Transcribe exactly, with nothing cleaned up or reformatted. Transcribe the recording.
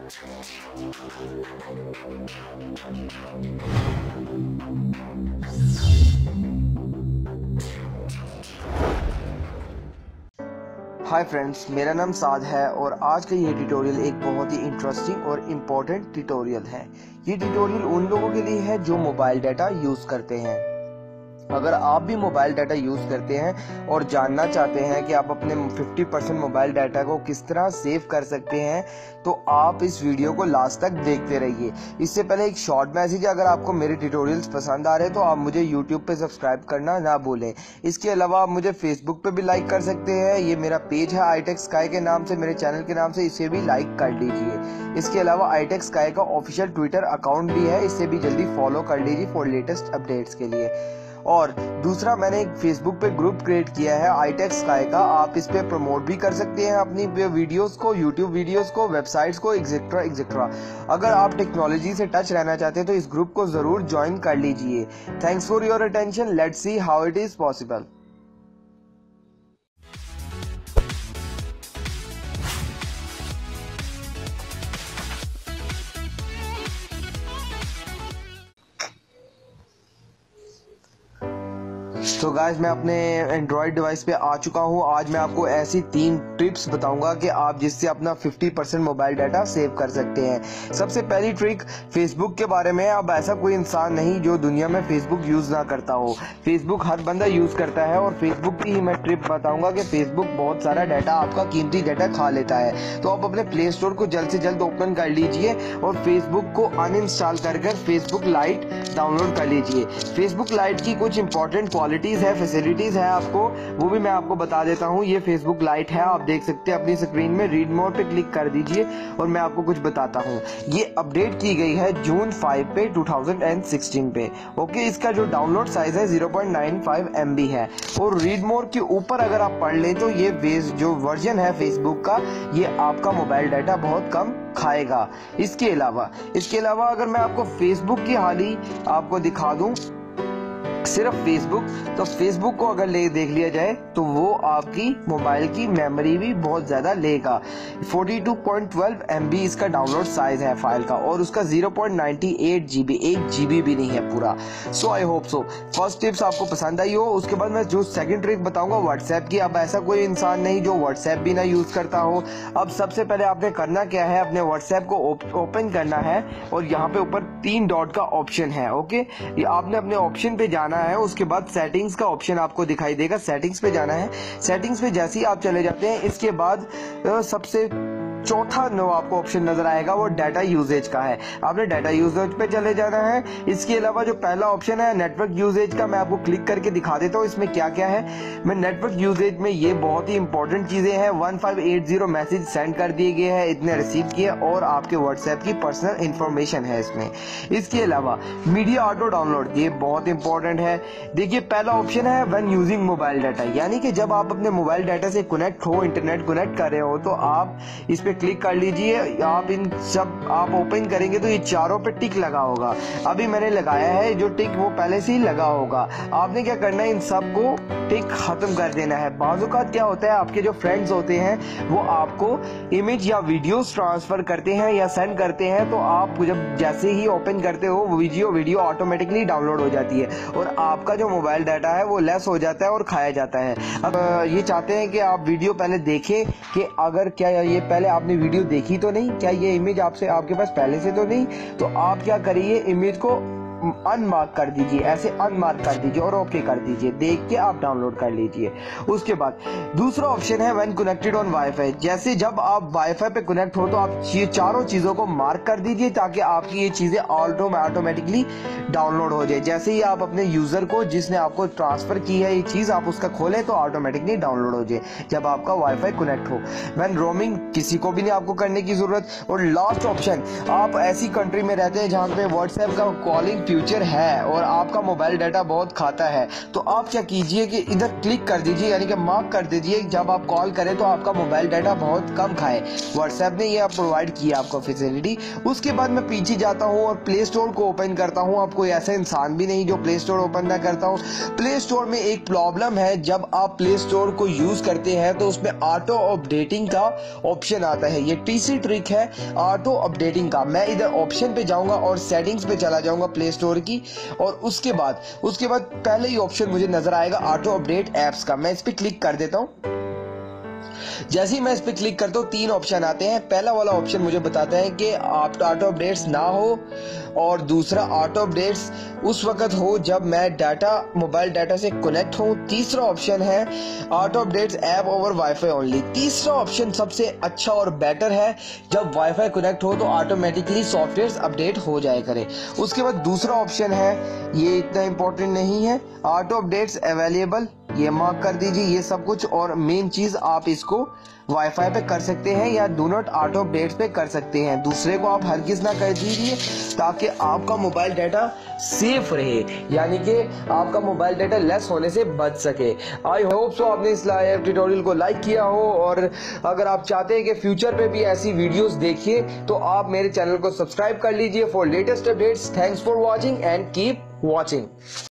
Hi friends, मेरा नाम साद है और आज का ये ट्यूटोरियल एक बहुत ही इंटरेस्टिंग और इम्पोर्टेंट ट्यूटोरियल है। ये ट्यूटोरियल उन लोगों के लिए है जो मोबाइल डाटा यूज़ करते हैं। अगर आप भी मोबाइल डाटा यूज़ करते हैं और जानना चाहते हैं कि आप अपने पचास परसेंट मोबाइल डाटा को किस तरह सेव कर सकते हैं, तो आप इस वीडियो को लास्ट तक देखते रहिए। इससे पहले एक शॉर्ट मैसेज, अगर आपको मेरे ट्यूटोरियल्स पसंद आ रहे हैं तो आप मुझे यूट्यूब पे सब्सक्राइब करना ना भूलें। इसके अलावा आप मुझे फेसबुक पे भी लाइक कर सकते हैं। ये मेरा पेज है आई टेक स्काई के नाम से, मेरे चैनल के नाम से, इसे भी लाइक कर लीजिए। इसके अलावा आई टेक स्काई का ऑफिशियल ट्विटर अकाउंट भी है, इसे भी जल्दी फॉलो कर लीजिए फॉर लेटेस्ट अपडेट्स के लिए। और दूसरा, मैंने एक फेसबुक पे ग्रुप क्रिएट किया है आई टेक स्काई का, आप इस पे प्रमोट भी कर सकते हैं अपनी वीडियोस को, यूट्यूब वीडियोस को, वेबसाइट्स को, एक्सेट्रा एक्सेट्रा। अगर आप टेक्नोलॉजी से टच रहना चाहते हैं तो इस ग्रुप को जरूर ज्वाइन कर लीजिए। Thanks for your attention, let's see how it is possible. तो गाइस, मैं अपने एंड्रॉयड डिवाइस पे आ चुका हूँ। आज मैं आपको ऐसी तीन टिप्स बताऊंगा कि आप जिससे अपना पचास परसेंट मोबाइल डाटा सेव कर सकते हैं। सबसे पहली ट्रिक फेसबुक के बारे में। अब ऐसा कोई इंसान नहीं जो दुनिया में फेसबुक यूज ना करता हो। फेसबुक हर बंदा यूज करता है और फेसबुक की ही मैं ट्रिप बताऊंगा कि फेसबुक बहुत सारा डाटा, आपका कीमती डाटा खा लेता है। तो आप अपने प्ले स्टोर को जल्द से जल्द ओपन कर लीजिए और फेसबुक को अनइंस्टॉल कर कर फेसबुक लाइट डाउनलोड कर लीजिए। फेसबुक लाइट की कुछ इंपॉर्टेंट क्वालिटी है, फैसिलिटीज है आपको, वो भी मैं आपको बता देता हूँ। ये फेसबुक लाइट है, आप देख सकते हैं अपनी स्क्रीन में। रीड मोर पे क्लिक कर दीजिए और मैं आपको कुछ बताता हूँ। ये अपडेट की गई है जून फाइव पे दो हज़ार सोलह पे। ओके, इसका जो डाउनलोड साइज है zero point nine five M B है। और रीड मोर के ऊपर अगर आप पढ़ लें तो ये जो वर्जन है फेसबुक का, ये आपका मोबाइल डाटा बहुत कम खाएगा। इसके अलावा इसके अलावा अगर मैं आपको फेसबुक की हाल ही आपको दिखा दूं, सिर्फ फेसबुक, तो फेसबुक को अगर ले देख लिया जाए तो वो आपकी मोबाइल की मेमोरी भी बहुत ज्यादा लेगा। बयालीस पॉइंट एक दो एम बी इसका डाउनलोड साइज है फाइल का, और उसका zero point nine eight G B, एक जीबी भी नहीं है पूरा। So I hope so first tips आपको पसंद आई हो। उसके बाद मैं जो सेकंड ट्रिक बताऊंगा व्हाट्सएप की। अब ऐसा कोई इंसान नहीं जो व्हाट्सएप भी ना यूज करता हो। अब सबसे पहले आपने करना क्या है, अपने व्हाट्सएप को ओपन करना है और यहाँ पे ऊपर तीन डॉट का ऑप्शन है। ओके, ये आपने अपने ऑप्शन पे जाना है। उसके बाद सेटिंग्स का ऑप्शन आपको दिखाई देगा, सेटिंग्स पे जाना है। सेटिंग्स पे जैसे ही आप चले जाते हैं, इसके बाद सबसे चौथा नो आपको ऑप्शन नजर आएगा, वो डाटा यूजेज का है। आपने डाटा यूजेज पे चले जाना है। इसके अलावा जो पहला ऑप्शन है नेटवर्क यूजेज का, मैं आपको क्लिक करके दिखा देता हूँ इसमें क्या क्या है। मैं नेटवर्क यूजेज में ये बहुत ही इंपॉर्टेंट चीजें हैं। One five eight zero message send कर दिए गए हैं, इतने रिसीव किए, और आपके व्हाट्सएप की पर्सनल इंफॉर्मेशन है इसमें। इसके अलावा मीडिया ऑटो डाउनलोड, ये बहुत इंपॉर्टेंट है। देखिए, पहला ऑप्शन है व्हेन यूजिंग मोबाइल डाटा, यानी कि जब आप अपने मोबाइल डाटा से कनेक्ट हो, इंटरनेट कनेक्ट कर रहे हो, तो आप इस पे क्लिक कर लीजिए। आप इन सब आप ओपन करेंगे तो ये चारों पे टिक लगा होगा। अभी मैंने लगाया है जो टिक, वो पहले से ही लगा होगा। आपने क्या करना है, इन सब को टिक खत्म कर देना है। बाज़-औक़ात क्या होता है, आपके जो फ्रेंड्स होते हैं वो आपको इमेज या वीडियोस ट्रांसफर करते हैं या सेंड करते हैं, तो आप जब जैसे ही ओपन करते हो वीडियो वीडियो ऑटोमेटिकली डाउनलोड हो जाती है और आपका जो मोबाइल डाटा है वो लेस हो जाता है और खाया जाता है। अब ये चाहते हैं कि आप वीडियो पहले देखें कि अगर क्या ये पहले आपने वीडियो देखी तो नहीं, क्या ये इमेज आपसे आपके पास पहले से तो नहीं, तो आप क्या करिए, इमेज को अनमार्क कर दीजिए, ऐसे अनमार्क कर दीजिए और ओके कर दीजिए। देख के आप डाउनलोड कर लीजिए। उसके बाद दूसरा ऑप्शन है व्हेन कनेक्टेड ऑन वाईफाई। जैसे जब आप वाईफाई पे कनेक्ट हो तो आप ये चारों चीजों को मार्क कर दीजिए ताकि आपकी ये चीजें ऑटोमेटिकली डाउनलोड हो जाए। जैसे ही आप अपने यूजर को, जिसने आपको ट्रांसफर की है ये चीज, आप उसका खोलें तो ऑटोमेटिकली डाउनलोड हो जाए जब आपका वाईफाई कनेक्ट हो। व्हेन रोमिंग, किसी को भी नहीं आपको करने की जरूरत। और लास्ट ऑप्शन, आप ऐसी कंट्री में रहते हैं जहां पे व्हाट्सएप का कॉलिंग फ्यूचर है और आपका मोबाइल डाटा बहुत खाता है तो आप क्या कीजिए कि इधर क्लिक कर दीजिए, यानी कि मार्क कर दीजिए जब आप कॉल करें तो आपका मोबाइल डाटा बहुत कम खाए। व्हाट्सएप ने ये प्रोवाइड किया आपको फैसिलिटी। उसके बाद मैं पीछे जाता हूँ और प्ले स्टोर को ओपन करता हूँ। आप कोई ऐसा इंसान भी नहीं जो प्ले स्टोर ओपन ना करता हूँ। प्ले स्टोर में एक प्रॉब्लम है, जब आप प्ले स्टोर को यूज करते हैं तो उसमें ऑटो अपडेटिंग का ऑप्शन आता है। ये तीसरी ट्रिक है ऑटो अपडेटिंग का। मैं इधर ऑप्शन पे जाऊंगा और सेटिंग्स पे चला जाऊंगा प्ले स्टोर की, और उसके बाद उसके बाद पहले ही ऑप्शन मुझे नजर आएगा ऑटो अपडेट एप्स का। मैं इस पे क्लिक कर देता हूं। जैसे ही मैं इस पे क्लिक करता हूँ तीन ऑप्शन आते हैं। पहला वाला ऑप्शन मुझे बताता है कि आप ऑटो अपडेट्स ना हो, और दूसरा ऑटो अपडेट्स उस वक्त हो जब मैं डाटा मोबाइल डाटा से कनेक्ट हूँ। तीसरा ऑप्शन है auto updates app over WiFi only. तीसरा ऑप्शन सबसे अच्छा और बेटर है, जब वाईफाई कनेक्ट हो तो ऑटोमेटिकली सॉफ्टवेयर अपडेट हो जाए करे। उसके बाद दूसरा ऑप्शन है, ये इतना इंपॉर्टेंट नहीं है, ऑटो अपडेट्स अवेलेबल, ये मार्क कर दीजिए ये सब कुछ। और मेन चीज आप इसको वाईफाई पे कर सकते हैं या डू नॉट ऑटो अपडेट्स पे कर सकते हैं। दूसरे को आप हरगिज ना कर दीजिए ताकि आपका मोबाइल डाटा सेफ रहे, यानी कि आपका मोबाइल डाटा लेस होने से बच सके। आई होप सो आपने इस ट्यूटोरियल को लाइक किया हो, और अगर आप चाहते हैं कि फ्यूचर पे भी ऐसी वीडियोस देखिए तो आप मेरे चैनल को सब्सक्राइब कर लीजिए for latest updates. Thanks for watching and keep watching.